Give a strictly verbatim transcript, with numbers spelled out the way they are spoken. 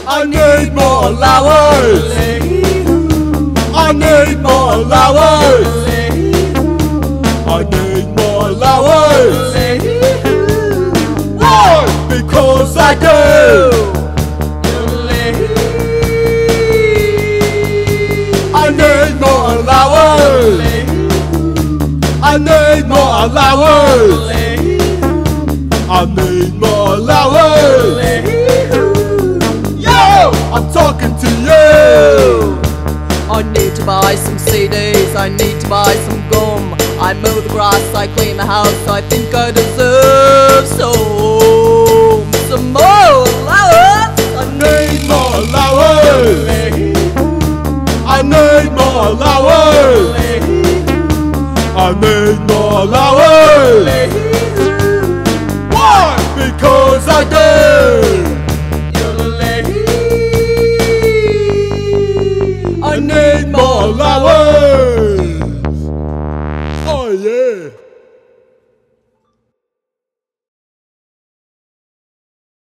I need more allowance. I need more allowance. I need more allowance. Why? Because I do. I need more allowance. I need more allowance. I need more allowance. Yo, I'm talking to you. I need to buy some C Ds, I need to buy some gum. I mow the grass, I clean the house, I think I deserve some Some more allowance. I need more allowance. I need more allowance. I need more allowance. Why? Because I do.